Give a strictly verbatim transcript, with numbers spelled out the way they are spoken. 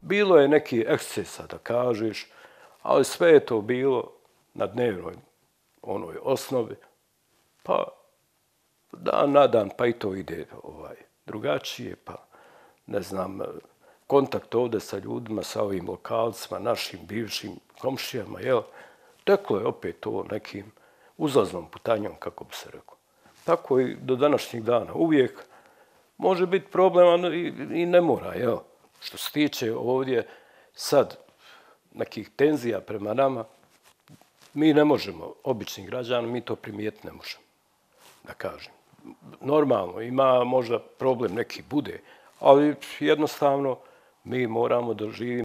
bilo je neki ekscesa, da kažeš, ali sve je to bilo na dnevnoj onoj osnovi, pa dan na dan, pa i to ide ovaj, drugačije, pa ne znam, kontakt ovdje sa ljudima, sa ovim lokalcima, našim bivšim komšijama, jel, teklo je opet to nekim uzlaznom putanjom, kako bi se reklo. Tako i do današnjih dana. Uvijek može biti problema i, i ne mora, jel. Što se tiče ovdje sad nekih tenzija prema nama, mi ne možemo, obični građani, mi to primijetiti ne možemo, da kažem. Normalno, ima možda problem neki bude, ali jednostavno mi moramo da živimo